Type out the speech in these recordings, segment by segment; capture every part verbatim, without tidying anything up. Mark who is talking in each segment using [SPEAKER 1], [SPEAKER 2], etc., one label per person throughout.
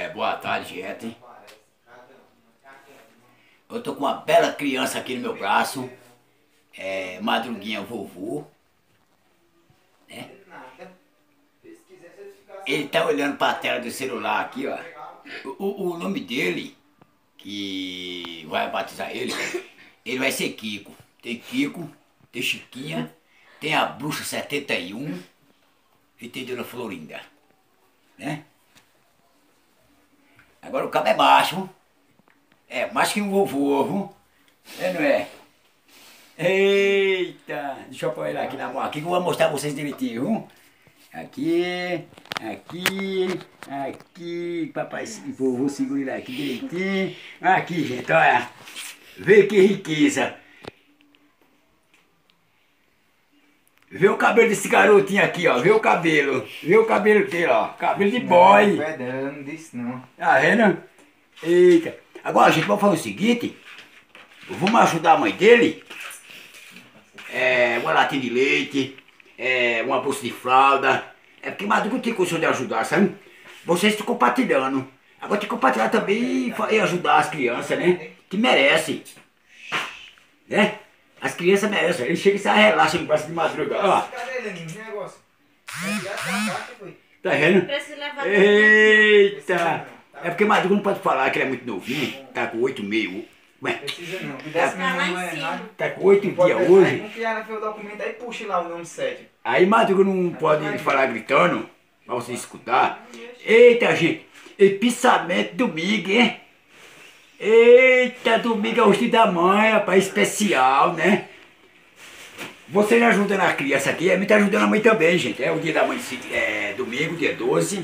[SPEAKER 1] É, boa tarde, gente. Eu tô com uma bela criança aqui no meu braço. É, Madruguinha vovô. Né? Ele tá olhando pra tela do celular aqui, ó. O, o, o nome dele, que vai batizar ele, ele vai ser Kiko. Tem Kiko, tem Chiquinha, tem a Bruxa setenta e um e tem Dona Florinda. Né? Agora o cabo é macho. É, mais que um vovô, viu? É, não é? Eita! Deixa eu pôr ele aqui na mão aqui que eu vou mostrar pra vocês direitinho, viu? Aqui, aqui, aqui, papai, vovô segura ele aqui direitinho. Aqui, gente, olha. Vê que riqueza. Vê o cabelo desse garotinho aqui, ó. Vê o cabelo. Vê o cabelo dele, ó. Cabelo de boy.
[SPEAKER 2] Não, não, não disse não.
[SPEAKER 1] Tá vendo? Eita. Agora, gente, vamos fazer o seguinte. Vamos ajudar a mãe dele. É, uma latinha de leite. É, uma bolsa de fralda. É porque Madruga tem condição de ajudar, sabe? Vocês estão compartilhando. Agora tem que compartilhar também e ajudar as crianças, né? Que merecem. Né? As crianças merecem. Ele chega e se relaxa no braço de Madruga. Ó.
[SPEAKER 2] Cadê ele, negócio?
[SPEAKER 1] Tá vendo?
[SPEAKER 3] Precisa levar.
[SPEAKER 1] Eita! É porque Madruga não pode falar que ele é muito novinho. Tá com oito meio. Ué,
[SPEAKER 2] Precisa não. Cuidado
[SPEAKER 3] Tá lá
[SPEAKER 2] não
[SPEAKER 3] em
[SPEAKER 2] é
[SPEAKER 3] cima.
[SPEAKER 2] errado.
[SPEAKER 1] tá com oito
[SPEAKER 2] Pode
[SPEAKER 1] dias
[SPEAKER 2] pegar,
[SPEAKER 1] hoje.
[SPEAKER 2] Vamos criar na fila do documento aí puxa lá o nome certo.
[SPEAKER 1] Aí Madruga não pode falar gritando, pra você escutar. Eita, gente, e pensamento domingo, hein? Eita, domingo é o dia da mãe, rapaz, especial, né? Vocês ajudando a criança aqui, me tá ajudando a mãe também, gente. É o dia da mãe, é domingo, dia doze.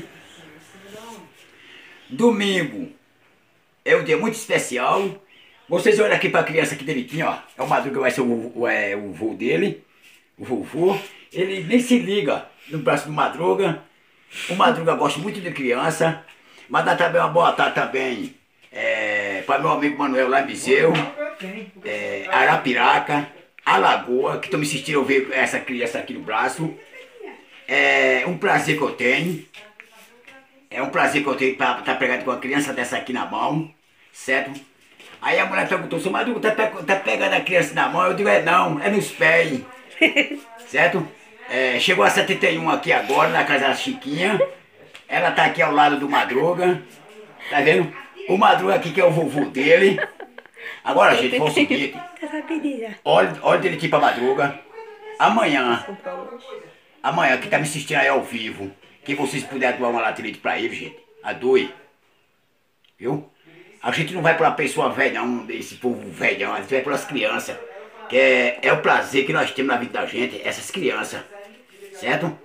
[SPEAKER 1] Domingo é um dia muito especial. Vocês olham aqui pra criança aqui direitinho, ó. É o Madruga, vai ser o, o, é, o vô dele, o vovô. Ele nem se liga no braço do Madruga. O Madruga gosta muito de criança. Mas dá também uma boa tarde também é, para meu amigo Manuel lá em Viseu, é, Arapiraca, Alagoa, que estão me assistindo a ver essa criança aqui no braço. É um prazer que eu tenho. É um prazer que eu tenho para estar pegando com uma criança dessa aqui na mão, certo? Aí a mulher perguntou, seu Madruga, tá, tá pegando a criança na mão? Eu digo, é não, é nos pés. Certo? É, chegou a setenta e um aqui agora, na casa da Chiquinha. Ela tá aqui ao lado do Madruga. Tá vendo? O Madruga aqui que é o vovô dele. Agora, gente, foi o seguinte. Olha, olha direitinho pra Madruga. Amanhã, amanhã, que tá me assistindo aí ao vivo, que vocês puderem doar uma latinha pra ele, gente, a doe. Viu? A gente não vai pra uma pessoa velha, não, desse povo velho, a gente vai pelas crianças. Que é, é o prazer que nós temos na vida da gente, essas crianças. Certo?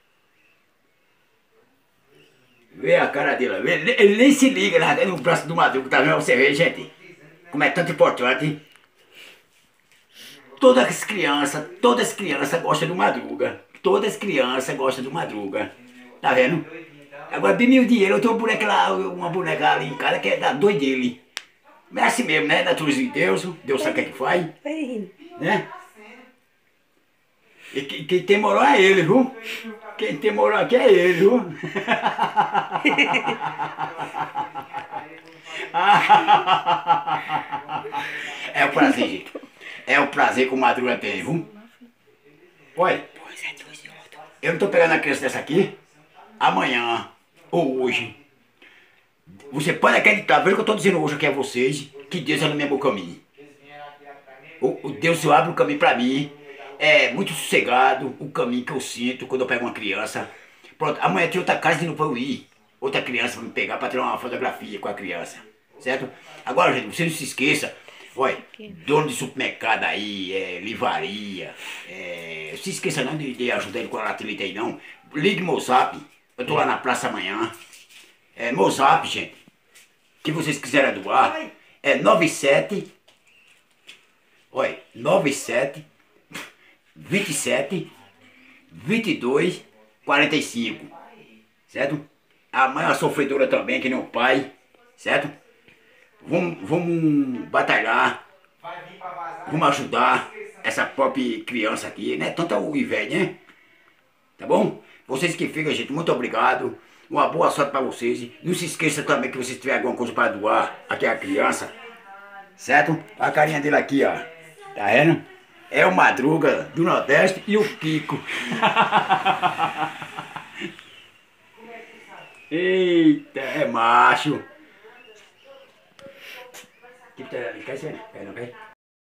[SPEAKER 1] Vê a cara dele, vê, ele, ele nem se liga né, no braço do Madruga, tá vendo? Você vê, gente, como é tanto importante. Todas as crianças, todas as crianças gostam do Madruga. Todas as crianças gostam do Madruga. Tá vendo? Agora, bem meu dinheiro, eu tenho uma boneca lá, uma boneca ali em casa que é da doida dele. Mas é assim mesmo, né? Natureza de Deus, Deus sabe o que é que faz. Né? E quem, quem tem moral é ele, viu? Quem tem moral aqui é ele, viu? É o prazer, gente. É o prazer que o Madruga tem, viu? Olha, eu não tô pegando a criança dessa aqui. Amanhã ou hoje. Você pode acreditar, veja o que eu tô dizendo hoje aqui a vocês, que Deus ilumina meu caminho. O, o Deus abre o caminho pra mim. É muito sossegado o caminho que eu sinto quando eu pego uma criança. Pronto, amanhã tem outra casa de novo pra eu ir. Outra criança pra me pegar pra tirar uma fotografia com a criança. Certo? Agora, gente, você não se esqueça. Olha, dono de supermercado aí, é, livraria. É, não se esqueça não de, de ajudar ele com a latilite aí não. Ligue meu zap. Eu tô lá na praça amanhã. É meu zap, gente. Que vocês quiserem doar. É nove sete. Olha, nove sete. vinte e sete, vinte e dois, quarenta e cinco, certo? A mãe é uma sofredora também, que nem o pai, certo? Vamos, vamos batalhar, vamos ajudar essa própria criança aqui, né? Tanto o velho, né? Tá bom? Vocês que ficam, gente, muito obrigado. Uma boa sorte pra vocês. Não se esqueça também que vocês tiverem alguma coisa para doar aqui a criança. Certo? A carinha dele aqui, ó. Tá vendo? É o Madruga do Nordeste e o Kiko. Eita, é macho. Que tá ali, quer ser? Quer não quer?